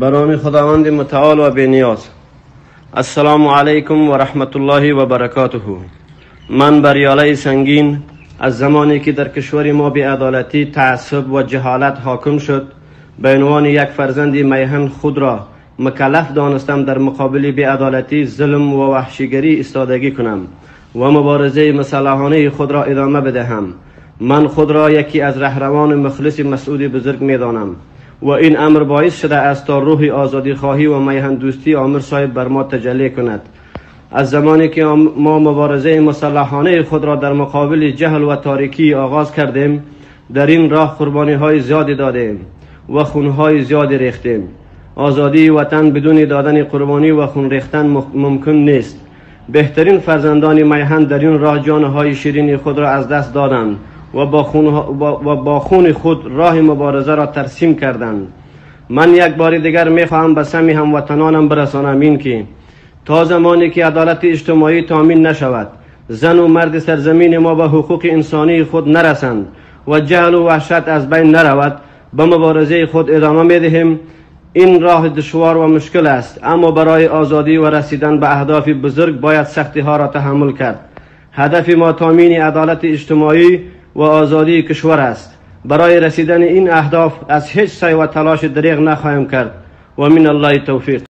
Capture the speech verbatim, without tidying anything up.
برام خداوند متعال و بی‌نیاز. السلام علیکم و رحمت الله و برکاته. من بریاله سنگین از زمانی که در کشور ما بی‌عدالتی، تعصب و جهالت حاکم شد، به عنوان یک فرزند میهن خود را مکلف دانستم در مقابل بی‌عدالتی، ظلم و وحشیگری ایستادگی کنم و مبارزه مسلحانه خود را ادامه بدهم. من خود را یکی از رهروان مخلص مسعود بزرگ می دانم و این امر باعث شده است تا روح آزادی خواهی و میهن دوستی عامر صاحب بر ما تجلی کند. از زمانی که ما مبارزه مسلحانه خود را در مقابل جهل و تاریکی آغاز کردیم، در این راه قربانی های زیادی دادیم و خون های زیادی ریختیم. آزادی وطن بدون دادن قربانی و خون ریختن ممکن نیست. بهترین فرزندان میهن در این راه جانهای شیرین خود را از دست دادند و با خون, و با خون خود راه مبارزه را ترسیم کردند. من یک بار دیگر میخواهم به سمی هموطنانم برسانم این که تا زمانی که عدالت اجتماعی تامین نشود، زن و مرد سرزمین ما به حقوق انسانی خود نرسند و جهل و وحشت از بین نرود، به مبارزه خود ادامه میدهیم. این راه دشوار و مشکل است، اما برای آزادی و رسیدن به اهداف بزرگ باید سختی ها را تحمل کرد. هدف ما تامین عدالت اجتماعی و آزادی کشور است. برای رسیدن این اهداف از هیچ سعی و تلاش دریغ نخواهیم کرد و من الله توفیق.